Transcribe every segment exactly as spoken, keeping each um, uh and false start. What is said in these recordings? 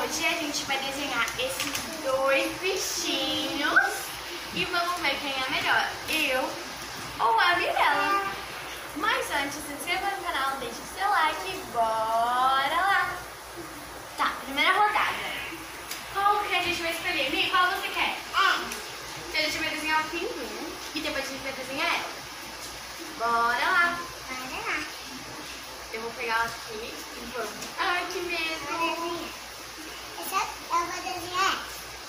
Hoje a gente vai desenhar esses dois bichinhos e vamos ver quem é melhor, eu ou a Mirella. Mas antes, se inscreva no canal, deixe o seu like e bora lá! Tá, primeira rodada. Qual que a gente vai escolher? Mi, qual você quer? É. Então a gente vai desenhar o pinguim e depois a gente vai desenhar ela. Bora lá! Bora lá. Eu vou pegar aqui e vamos. Ai, que medo! Essa eu vou desenhar.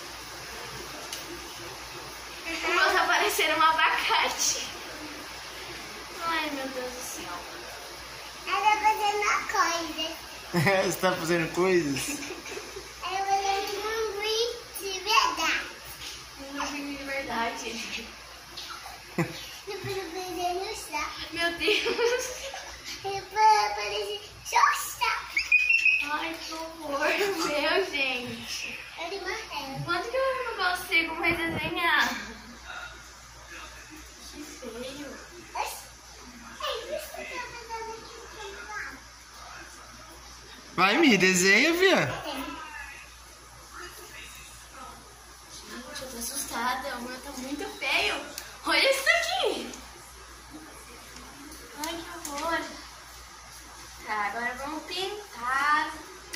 Eu vou aparecer um abacate. Ai, meu Deus do céu. Ela tá fazendo coisas. Você tá fazendo coisas? Ela tá fazendo um pinguim de verdade. Um pinguim de verdade. Depois eu vou fazer no chão. Meu Deus. Depois eu fazer xoxa. Ai, que horror. Meu, gente. Ele morreu. Quanto que eu não consigo mais desenhar? Que feio. Vai, me desenha, Via. Gente, eu tô assustada. O meu tá muito feio. Olha isso aqui. Ai, que horror. Tá, agora vamos pintar.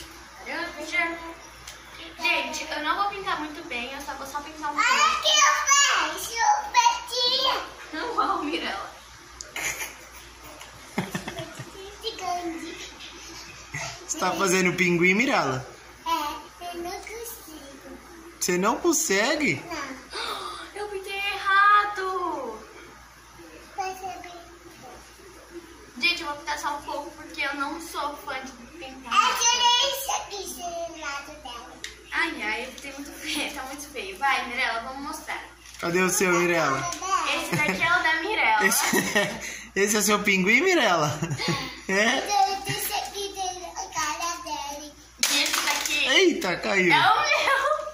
Gente, eu não vou pintar muito bem, eu só vou só pintar um pouco. Olha aqui o peixe, o peitinho. Não, uau, Mirella. Você tá fazendo pinguim, Mirella? É, eu não consigo. Você não consegue? Não. Eu pintei errado. Percebi. Gente, eu vou pintar só um pouco porque eu não sou fã de pintar. Eu tirei isso aqui, esse lado dela. Ai, ai, tem muito feio, tá muito feio. Vai, Mirella, vamos mostrar. Cadê o seu, Mirella? Esse daqui é o da Mirella. Esse, esse é seu pinguim, Mirella? É? Eu disse aqui dele, a cara dele. E esse daqui Eita, caiu. é o meu.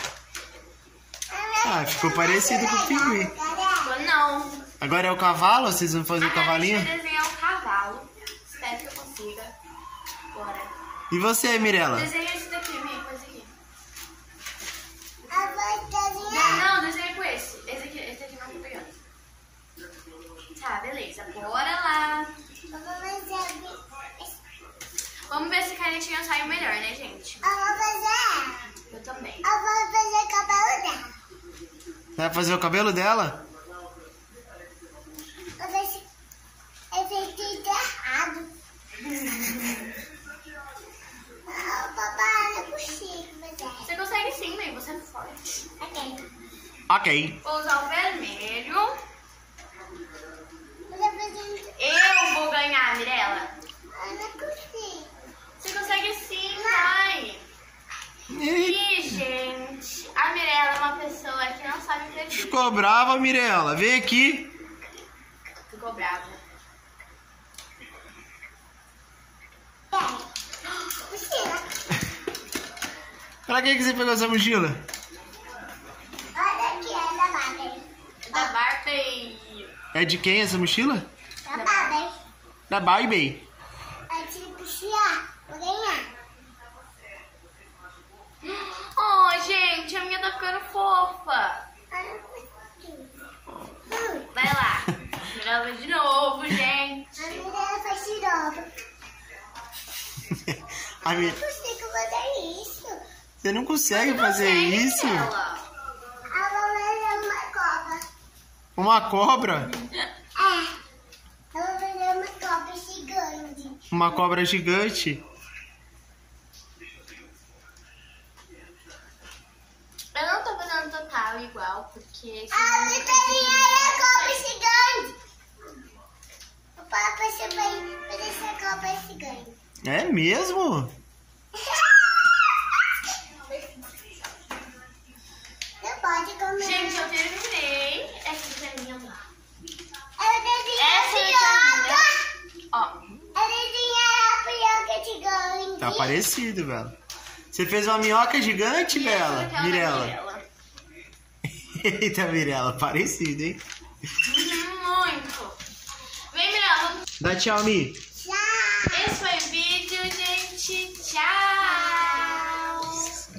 Ah, ficou parecido com o pinguim. Ou não. Agora é o cavalo? Vocês vão fazer o Agora cavalinho? a gente vai desenhar um cavalo. Espero que eu consiga. Bora. E você, Mirella? Desenha esse daqui, Mi, com esse aqui. Eu vou desenhar. Não, não, desenha com esse. Esse aqui, esse aqui não tô pegando. Tá, beleza. Bora lá. Eu vou fazer. Vamos ver se canetinha sai melhor, né, gente? Eu vou fazer. Eu também. Eu vou fazer cabelo dela. Vai fazer o cabelo dela? Eu vou ver eu fiz tudo errado. Ah, papai, eu não consigo fazer. Você consegue sim, mãe. Você é forte. Ok. Ok. Vou usar o vermelho. Eu vou fazer. Eu vou ganhar, Mirella. Eu não consigo. Você consegue sim, vai. Ih, gente. A Mirella é uma pessoa que não sabe escrever. Ficou brava, Mirella. Vem aqui. Ficou brava. Mochila. Pra que que você pegou essa mochila? Olha aqui, é da Barbie. É da Barbie. É de quem essa mochila? Da Barbie. Da Barbie. Eu tive que puxar. Vou ganhar. Oh, gente, a minha tá ficando fofa. Eu não consigo. Vai lá. Mirella de novo, gente. A Mirella faz de novo. A Mi- Eu não consigo fazer isso. Você não consegue fazer Consegue, isso? Mirella. Eu vou fazer uma cobra. Uma cobra? É. Eu vou fazer uma cobra gigante. Uma cobra gigante? Eu não tô fazendo total igual, porque... A Vitalinha é a cobra gigante. O papai também parece a cobra gigante. É mesmo? Não pode comer. Gente, eu terminei essa desenha lá. Eu desenhei Essa a desenha, ó. Eu desenhei a pioca gigante. Tá parecido, velho. Você fez uma minhoca gigante, E essa Bela? daqui é a da Mirella. Mirella. Eita, Mirella, parecido, hein? Muito. Vem, Mirella, vamos... Dá tchau, Mi. Tchau. Esse foi o vídeo, gente. Tchau.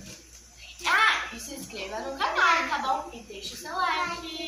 deixa o seu like.